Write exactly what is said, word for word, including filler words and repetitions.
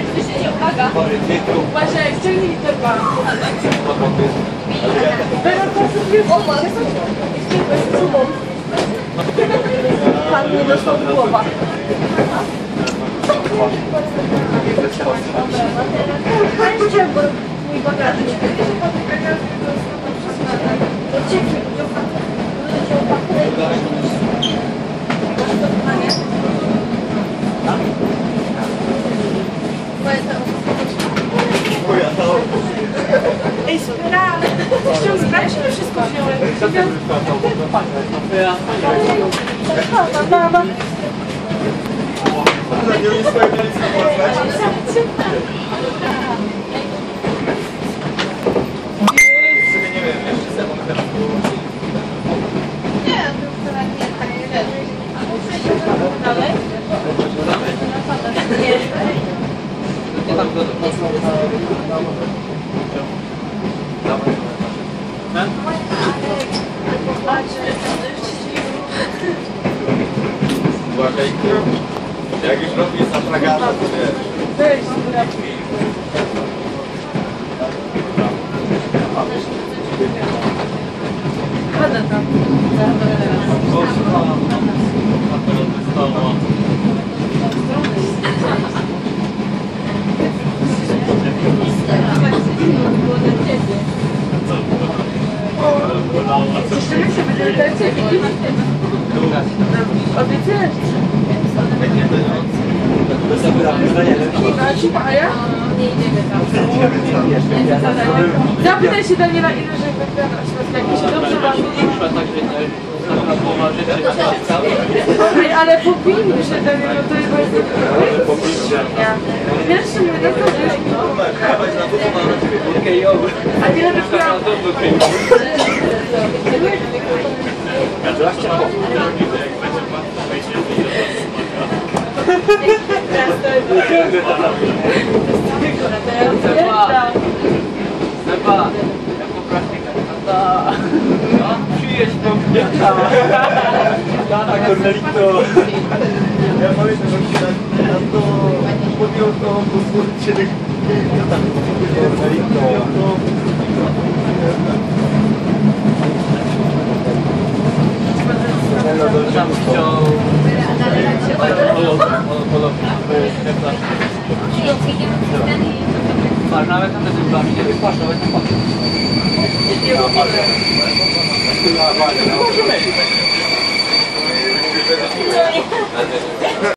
Słyszycie, uwaga. Uważaj, ściągnij torba. O, mam. Pan nie dostał w głowa. Chodźcie, bo mój bagażnik. Ej, spera! Chciał sprawdzić, że wszystko wziąłem. Mama. Dalej? Nie. Nie tam do domu. Uważaj, jak już robisz zapragana, to wiesz. Weź, chodzę tam. Cieszymy się, będziemy dać ciebie. Obiecujesz? A ja? Nie idziemy tam. Zapytaj się Daniela, ile że wygląda jak się dobrze bawi. Okej, ale powinny się Daniela, to jest bardzo ja. Pierwszy mnie dostał, a ile byś miał? Seba, jako praktyka, tata. Przyjedź do mnie. Tata Cornelito. Ja pamiętam, że się na to podjął to pozwolić się co tam Cornelito. Tam chciał... Masz nawet tam te dubami, nie wypłasz, nawet nie patrzę. Nie,